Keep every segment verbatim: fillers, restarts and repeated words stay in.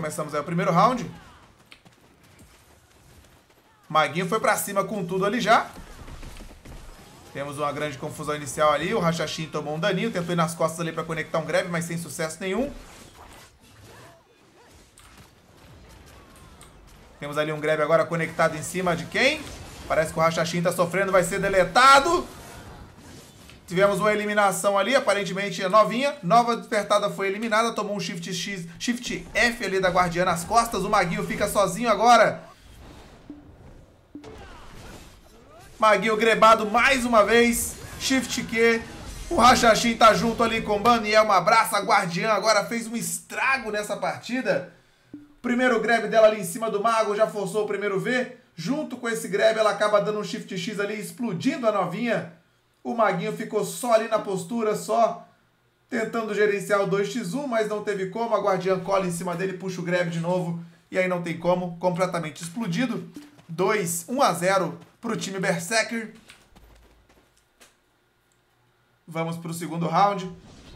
Começamos aí o primeiro round. Maguinho foi pra cima com tudo ali já. Temos uma grande confusão inicial ali. O Hashashin tomou um daninho. Tentou ir nas costas ali pra conectar um grab, mas sem sucesso nenhum. Temos ali um grab agora conectado em cima de quem? Parece que o Hashashin tá sofrendo, vai ser deletado. Tivemos uma eliminação ali, aparentemente a novinha. Nova despertada foi eliminada, tomou um Shift X, Shift F ali da Guardiã nas costas. O Maguinho fica sozinho agora. Maguinho grebado mais uma vez. Shift Q. O Hashashin tá junto ali com o Baniel. Um abraço. A Guardiã agora fez um estrago nessa partida. Primeiro grab dela ali em cima do Mago, já forçou o primeiro V. Junto com esse grab, ela acaba dando um Shift X ali, explodindo a novinha. O Maguinho ficou só ali na postura, só tentando gerenciar o dois por um, mas não teve como. A Guardiã cola em cima dele, puxa o grab de novo. E aí não tem como, completamente explodido. dois, um a zero pro time Berserker. Vamos pro segundo round.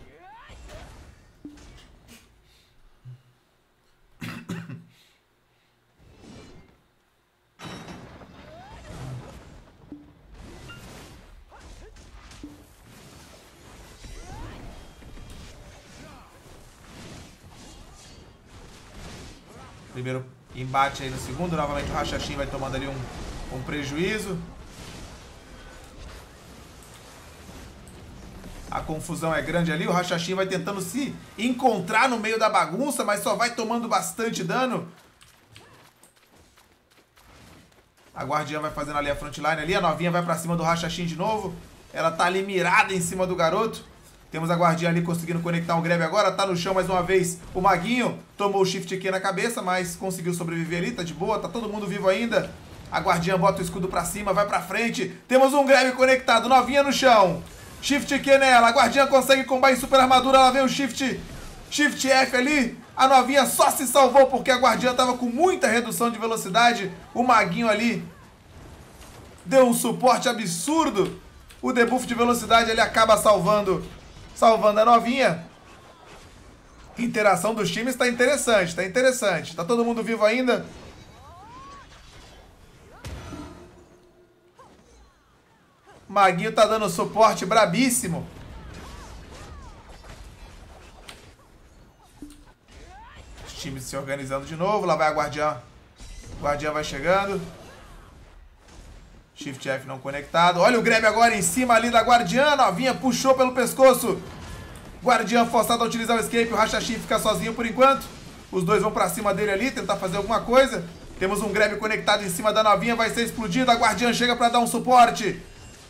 Primeiro embate aí no segundo. Novamente o Hashashin vai tomando ali um, um prejuízo. A confusão é grande ali. O Hashashin vai tentando se encontrar no meio da bagunça, mas só vai tomando bastante dano. A Guardiã vai fazendo ali a frontline ali. A novinha vai pra cima do Hashashin de novo. Ela tá ali mirada em cima do garoto. Temos a Guardiã ali conseguindo conectar um grab agora. Tá no chão mais uma vez o Maguinho. Tomou o Shift Q na cabeça, mas conseguiu sobreviver ali. Tá de boa, tá todo mundo vivo ainda. A Guardiã bota o escudo pra cima, vai pra frente. Temos um grab conectado, novinha no chão. Shift Q nela, a Guardiã consegue combar em super armadura. Ela vê o Shift, Shift F ali. A novinha só se salvou porque a Guardiã tava com muita redução de velocidade. O Maguinho ali deu um suporte absurdo. O debuff de velocidade ele acaba salvando Salvando a novinha. Interação dos times tá interessante, tá interessante. Tá todo mundo vivo ainda? Maguinho tá dando suporte brabíssimo. Os times se organizando de novo. Lá vai a Guardiã. Guardiã vai chegando. Shift F não conectado. Olha o grab agora em cima ali da Guardiã. Novinha puxou pelo pescoço. Guardiã forçado a utilizar o escape. O Hashashin fica sozinho por enquanto. Os dois vão pra cima dele ali, tentar fazer alguma coisa. Temos um grab conectado em cima da novinha. Vai ser explodido. A Guardiã chega pra dar um suporte.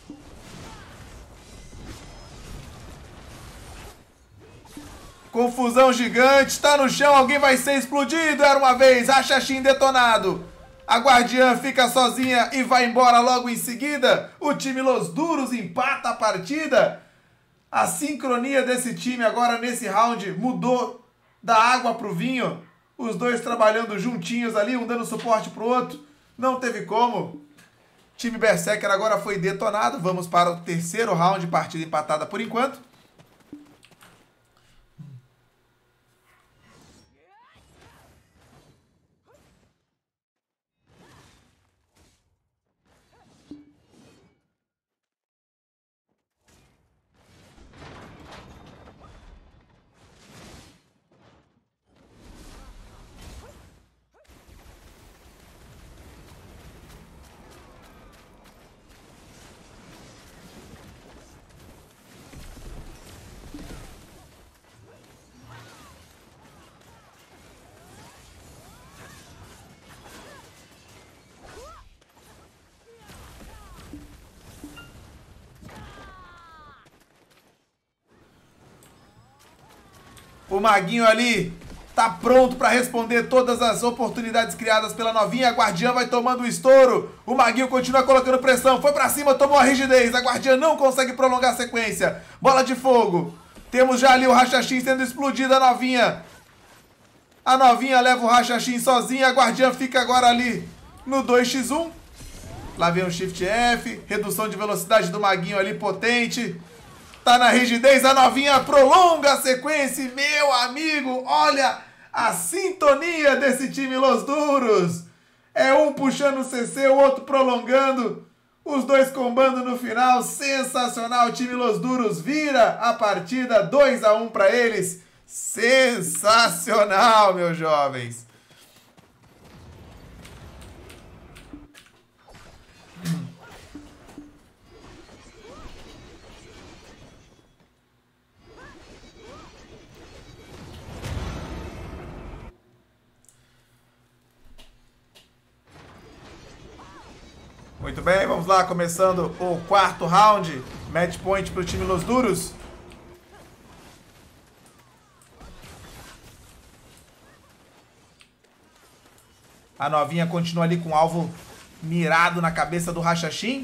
Confusão gigante. Tá no chão. Alguém vai ser explodido. Era uma vez. Hashashin detonado. A Guardiã fica sozinha e vai embora logo em seguida. O time Los Duros empata a partida. A sincronia desse time agora nesse round mudou da água pro vinho. Os dois trabalhando juntinhos ali, um dando suporte pro outro. Não teve como. Time Berserker agora foi detonado. Vamos para o terceiro round, partida empatada por enquanto. O Maguinho ali tá pronto para responder todas as oportunidades criadas pela novinha. A Guardiã vai tomando o estouro. O Maguinho continua colocando pressão. Foi para cima, tomou a rigidez. A Guardiã não consegue prolongar a sequência. Bola de fogo. Temos já ali o Hashashin sendo explodido. A novinha. A novinha leva o Hashashin sozinha. A Guardiã fica agora ali no dois por um. Lá vem o Shift F. Redução de velocidade do Maguinho ali potente. Tá na rigidez, a novinha prolonga a sequência. Meu amigo, olha A sintonia desse time Los Duros. É um puxando o C C, o outro prolongando. Os dois combando no final. Sensacional. O time Los Duros vira a partida. dois a um para eles. Sensacional, meus jovens. Muito bem, vamos lá, começando o quarto round. Match point para o time Los Duros. A novinha continua ali com o alvo mirado na cabeça do Rachachim.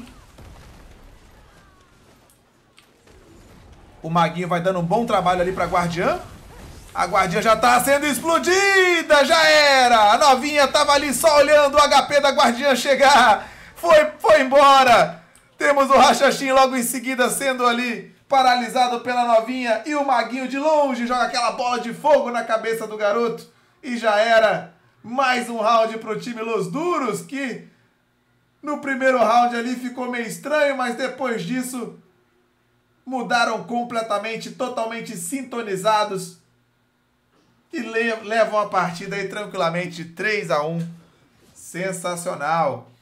O Maguinho vai dando um bom trabalho ali para a Guardiã. A Guardiã já tá sendo explodida, já era. A novinha tava ali só olhando o H P da Guardiã chegar. Foi, foi embora. Temos o Rachachim logo em seguida sendo ali paralisado pela novinha. E o Maguinho de longe joga aquela bola de fogo na cabeça do garoto. E já era. Mais um round pro time Los Duros, que no primeiro round ali ficou meio estranho, mas depois disso mudaram completamente, totalmente sintonizados. E levam a partida aí tranquilamente, três a um. Sensacional.